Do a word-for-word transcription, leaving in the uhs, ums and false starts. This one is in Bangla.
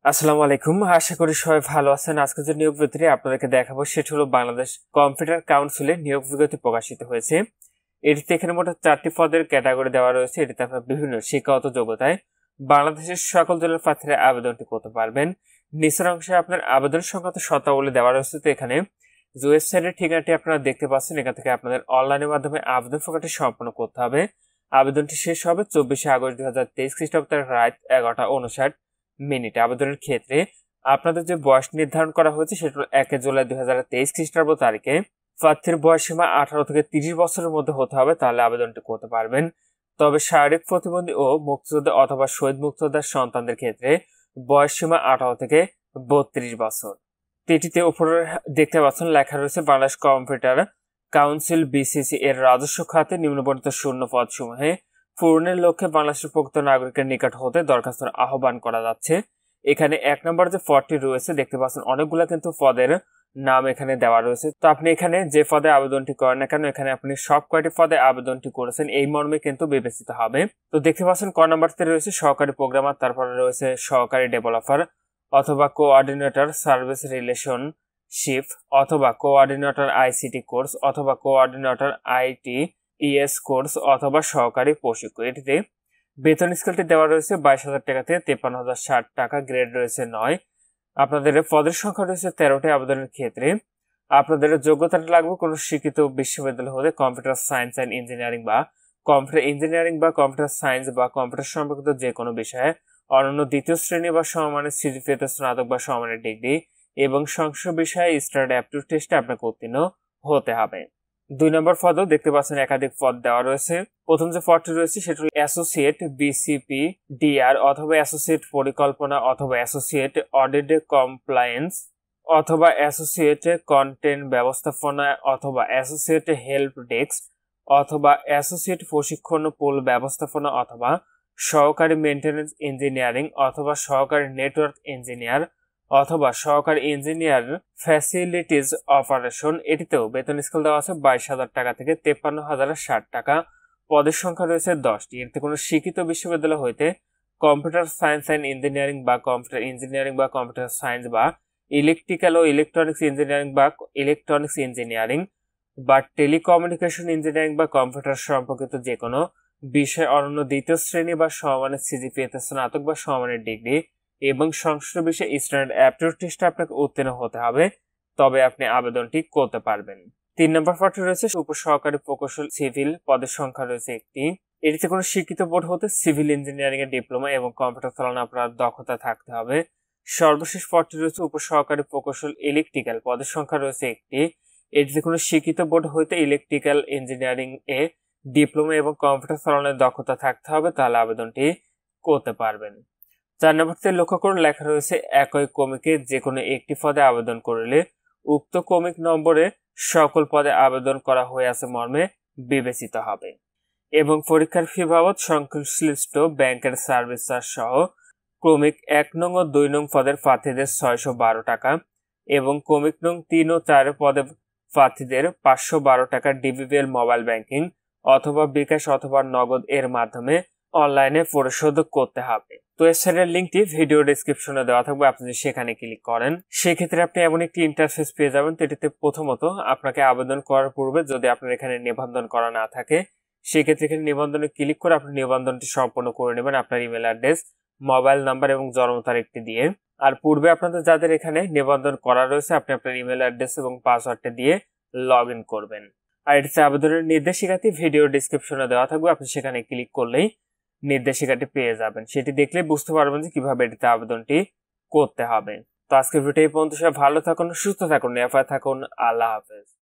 আসসালামু আলাইকুম। আশা করি সবাই ভালো আছেন। আজকে যে নিয়োগ বিজ্ঞপ্তি আপনাদেরকে দেখাবো সেটি হলো বাংলাদেশ কম্পিউটার কাউন্সিলের নিয়োগ বিজ্ঞপ্তি প্রকাশিত হয়েছে। এটিতে এখানে মোট চারটি পদের ক্যাটাগরি দেওয়া রয়েছে। এটিতে আপনার বিভিন্ন শিক্ষাগত যোগ্যতায় বাংলাদেশের সকল জেলার প্রার্থীরা আবেদনটি করতে পারবেন। নিচের অংশে আপনার আবেদন সংক্রান্ত শর্তাবলী দেওয়া রয়েছে। তো এখানে যে ওয়েবসাইটের ঠিকানাটি আপনারা দেখতে পাচ্ছেন, এখান থেকে আপনাদের অনলাইনের মাধ্যমে আবেদন প্রক্রিয়াটি সম্পন্ন করতে হবে। আবেদনটি শেষ হবে চব্বিশে আগস্ট দুই হাজার তেইশ খ্রিস্টাব্দ রাত এগারোটা উনষাট মিনিট। আবেদনের ক্ষেত্রে আপনাদের যে বয়স নির্ধারণ করা হয়েছে সেটা হল এক জুলাই দুই হাজার তেইশ খ্রিস্টাব্দ তারিখে। প্রার্থীর বয়স সীমা আঠারো থেকে তিরিশ বছরের মধ্যে হতে হবে, তাহলে আবেদনটি করতে পারবেন। তবে শারীরিক প্রতিবন্ধী ও মুক্তিযোদ্ধা অথবা শহীদ মুক্তিযোদ্ধার সন্তানদের ক্ষেত্রে বয়স সীমা আঠারো থেকে বত্রিশ বছর। এটিতে উপরে দেখতে পাচ্ছেন লেখা রয়েছে বাংলাদেশ কম্পিউটার কাউন্সিল বিসিসি এর রাজস্ব খাতে নিম্নবর্ণিত শূন্য পদ সমূহে পূরণের লক্ষ্যে বাংলাদেশের প্রকৃত নাগরিকের নিকট হতে দরখাস্তের আহ্বান করা যাচ্ছে। এখানে এক নম্বর যে পদটি রয়েছে দেখতে পাচ্ছেন অনেকগুলো কিন্তু পদের নাম এখানে দেওয়া রয়েছে। তো আপনি এখানে যে পদে আবেদনটি করেন না কেন, এখানে আপনি সব কয়টি পদে আবেদনটি করেছেন এই মর্মে কিন্তু বিবেচিত হবে। তো দেখতে পাচ্ছেন ক নম্বরতে রয়েছে সহকারী প্রোগ্রামার, তারপরে রয়েছে সহকারী ডেভেলপার অথবা কোঅর্ডিনেটর সার্ভিস রিলেশনশিপ অথবা কোঅর্ডিনেটর আইসিটি কোর্স অথবা কোঅর্ডিনেটর আইটি ইএস কোর্স অথবা সহকারী প্রশিক্ষক। এটিতে বেতন স্কেলটি দেওয়া রয়েছে বাইশ হাজার টাকা থেকে তেপ্পান্ন হাজার ষাট টাকা। গ্রেড রয়েছে নয়। আপনাদের পদের সংখ্যা রয়েছে তেরোটি। আবেদনের ক্ষেত্রে আপনাদের যোগ্যতাটা লাগবে কোনো শিক্ষিত বিশ্ববিদ্যালয় হতে কম্পিউটার সায়েন্স অ্যান্ড ইঞ্জিনিয়ারিং বা কম্পিউটার ইঞ্জিনিয়ারিং বা কম্পিউটার সায়েন্স বা কম্পিউটার সম্পর্কিত যে কোনো বিষয়ে অনন্য দ্বিতীয় শ্রেণী বা সমমানের সিজিপিএতে স্নাতক বা সমমানের ডিগ্রি এবং সংশ্লিষ্ট বিষয়ে স্ট্যান্ডার্ড অ্যাপটিটিউড টেস্টে আপনাকে উত্তীর্ণ হতে হবে। দুই নম্বর পদও দেখতে পাচ্ছেন একাধিক পদ দেওয়া রয়েছে। প্রথম যে পদটি রয়েছে সেটা হল অ্যাসোসিয়েট বিসিপি ডিআর অথবা অ্যাসোসিয়েট পরিকল্পনা অথবা অ্যাসোসিয়েট অডিট কমপ্লায়েন্স অথবা অ্যাসোসিয়েট কন্টেন্ট ব্যবস্থাপনা অথবা অ্যাসোসিয়েট হেল্প ডেস্ক অথবা অ্যাসোসিয়েট প্রশিক্ষণ পুল ব্যবস্থাপনা অথবা সহকারী মেইনটেনেন্স ইঞ্জিনিয়ারিং অথবা সহকারী নেটওয়ার্ক ইঞ্জিনিয়ার অথবা সহকারী ইঞ্জিনিয়ার ফ্যাসিলিটিজ অপারেশন। এটিতেও বেতন স্কেল দেওয়া আছে বাইশ হাজার টাকা থেকে তেপ্পান্ন হাজার ষাট টাকা। পদের সংখ্যা রয়েছে দশটি। এতে কোনো শিক্ষিত বিশ্ববিদ্যালয় হইতে কম্পিউটার সায়েন্স অ্যান্ড ইঞ্জিনিয়ারিং বা কম্পিউটার ইঞ্জিনিয়ারিং বা কম্পিউটার সায়েন্স বা ইলেকট্রিক্যাল ও ইলেকট্রনিক্স ইঞ্জিনিয়ারিং বা ইলেকট্রনিক্স ইঞ্জিনিয়ারিং বা টেলিকমিউনিকেশন ইঞ্জিনিয়ারিং বা কম্পিউটার সম্পর্কিত যে কোনো বিষয় অনন্য দ্বিতীয় শ্রেণী বা সমমানের সিজিপিএতে স্নাতক বা সমমানের ডিগ্রি এবং সংশ্লিষ্ট বিষয়ে স্ট্যান্ডার্ড অ্যাপটিটিউড টেস্টে আপনাকে উত্তীর্ণ হতে হবে, তবে আপনি আবেদনটি করতে পারবেন। তিন নম্বর পদটি রয়েছে উপসহকারী প্রকৌশল সিভিল। পদের সংখ্যা রয়েছে একটি। এটিতে কোনো শিক্ষিত বোর্ড হতে সিভিল ইঞ্জিনিয়ারিং এর ডিপ্লোমা এবং কম্পিউটার চালানো আপনার দক্ষতা থাকতে হবে। সর্বশেষ পদটি রয়েছে উপসহকারী প্রকৌশল ইলেকট্রিক্যাল। পদের সংখ্যা রয়েছে একটি। এটিতে কোনো শিক্ষিত বোর্ড হইতে ইলেকট্রিক্যাল ইঞ্জিনিয়ারিং এ ডিপ্লোমা এবং কম্পিউটার চালানোর দক্ষতা থাকতে হবে, তাহলে আবেদনটি করতে পারবেন। চার নম্বরতে লক্ষ্য করুন লেখা রয়েছে একই ক্রমিকে যে কোনো একটি পদে আবেদন করলে উক্ত ক্রমিক নম্বরে সকল পদে আবেদন করা হয়ে আছে মর্মে বিবেচিত হবে এবং পরীক্ষার ফি বাবদ সংশ্লিষ্ট ব্যাংকের সার্ভিস চার্জ সহ ক্রমিক এক নং ও দুই নং পদের প্রার্থীদের ছয়শো বারো টাকা এবং ক্রমিক নং তিন ও চার পদে প্রার্থীদের পাঁচশো বারো টাকা ডিবিবিএল মোবাইল ব্যাংকিং অথবা বিকাশ অথবা নগদ এর মাধ্যমে অনলাইনে পরিশোধ করতে হবে। তো ওয়েবসাইটের লিঙ্কটি ভিডিও ডেসক্রিপশনে দেওয়া থাকবে। আপনি যদি সেখানে ক্লিক করেন সেক্ষেত্রে আপনি এমন একটি ইন্টারফেস পেয়ে যাবেন। তো এটিতে প্রথমত আপনাকে আবেদন করার পূর্বে যদি আপনার এখানে নিবন্ধন করা না থাকে সেক্ষেত্রে এখানে নিবন্ধনে ক্লিক করে আপনি নিবন্ধনটি সম্পন্ন করে নেবেন আপনার ইমেল অ্যাড্রেস, মোবাইল নাম্বার এবং জন্ম তারিখটি দিয়ে। আর পূর্বে আপনাদের যাদের এখানে নিবন্ধন করা রয়েছে আপনি আপনার ইমেল অ্যাড্রেস এবং পাসওয়ার্ডটি দিয়ে লগ ইন করবেন। আর এটিতে আবেদনের নির্দেশিকাটি ভিডিও ডেসক্রিপশনে দেওয়া থাকবে। আপনি সেখানে ক্লিক করলেই নির্দেশিকাটি পেয়ে যাবেন। সেটি দেখলে বুঝতে পারবেন যে কিভাবে এটিতে আবেদনটি করতে হবে। তো আজকের ভিডিও এই পর্যন্ত। সবাই ভালো থাকুন, সুস্থ থাকুন, নিরাপদে থাকুন। আল্লাহ হাফেজ।